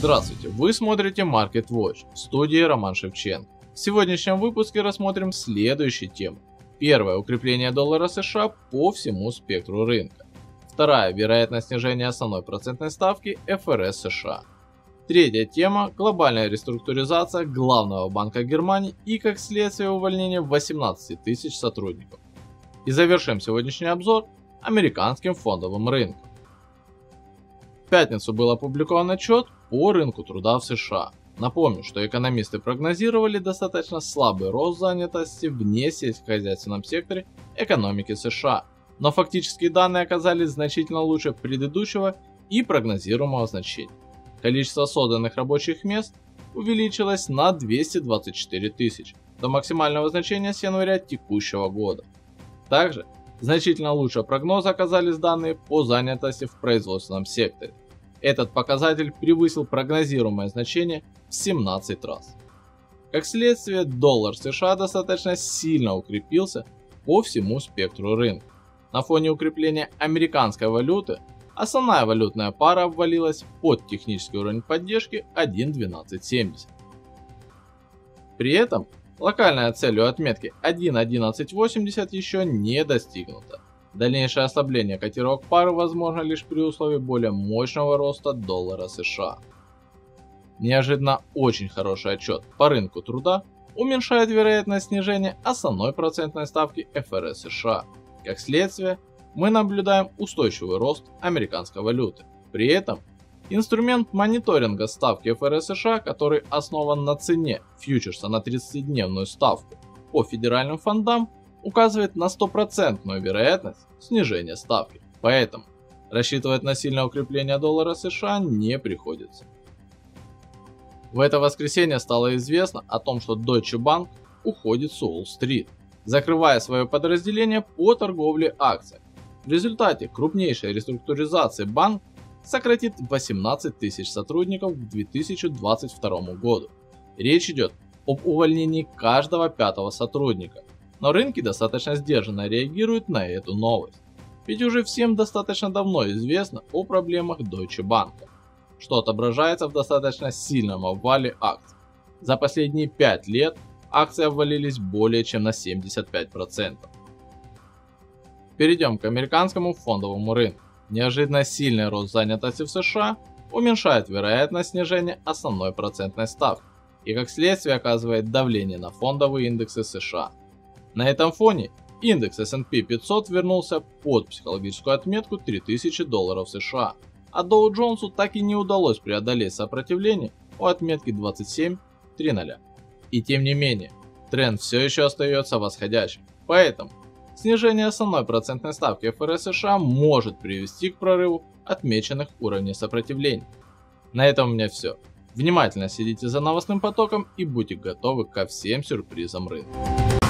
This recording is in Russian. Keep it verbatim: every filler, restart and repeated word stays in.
Здравствуйте, вы смотрите Market Watch, в студии Роман Шевченко. В сегодняшнем выпуске рассмотрим следующие темы. Первое. Укрепление доллара США по всему спектру рынка. Вторая. Вероятность снижения основной процентной ставки эф эр эс США. Третья тема. Глобальная реструктуризация главного банка Германии и, как следствие, увольнение восемнадцати тысяч сотрудников. И завершим сегодняшний обзор американским фондовым рынком. В пятницу был опубликован отчет по рынку труда в США. Напомню, что экономисты прогнозировали достаточно слабый рост занятости в несельскохозяйственном секторе экономики США, но фактические данные оказались значительно лучше предыдущего и прогнозируемого значения. Количество созданных рабочих мест увеличилось на двести двадцать четыре тысячи до максимального значения с января текущего года. Также значительно лучше прогноза оказались данные по занятости в производственном секторе. Этот показатель превысил прогнозируемое значение в семнадцать раз. Как следствие, доллар США достаточно сильно укрепился по всему спектру рынка. На фоне укрепления американской валюты основная валютная пара обвалилась под технический уровень поддержки один двенадцать семьдесят. При этом локальная цель у отметки один одиннадцать восемьдесят еще не достигнута. Дальнейшее ослабление котировок пары возможно лишь при условии более мощного роста доллара США. Неожиданно очень хороший отчет по рынку труда уменьшает вероятность снижения основной процентной ставки эф эр эс США. Как следствие, мы наблюдаем устойчивый рост американской валюты. При этом инструмент мониторинга ставки эф эр эс США, который основан на цене фьючерса на тридцатидневную ставку по федеральным фондам, указывает на стопроцентную вероятность снижения ставки. Поэтому рассчитывать на сильное укрепление доллара США не приходится. В это воскресенье стало известно о том, что Deutsche Bank уходит с Уолл-стрит, закрывая свое подразделение по торговле акциями. В результате крупнейшей реструктуризации банк сократит восемнадцать тысяч сотрудников к две тысячи двадцать второму году. Речь идет об увольнении каждого пятого сотрудника, но рынки достаточно сдержанно реагируют на эту новость. Ведь уже всем достаточно давно известно о проблемах Deutsche Bank, что отображается в достаточно сильном обвале акций. За последние пять лет акции обвалились более чем на семьдесят пять процентов. Перейдем к американскому фондовому рынку. Неожиданно сильный рост занятости в США уменьшает вероятность снижения основной процентной ставки и как следствие оказывает давление на фондовые индексы США. На этом фоне индекс эс энд пи пятьсот вернулся под психологическую отметку три тысячи долларов США, а Dow Jones'у так и не удалось преодолеть сопротивление у отметки двадцать семь тридцать. И тем не менее, тренд все еще остается восходящим, поэтому снижение основной процентной ставки эф эр эс США может привести к прорыву отмеченных уровней сопротивления. На этом у меня все. Внимательно следите за новостным потоком и будьте готовы ко всем сюрпризам рынка.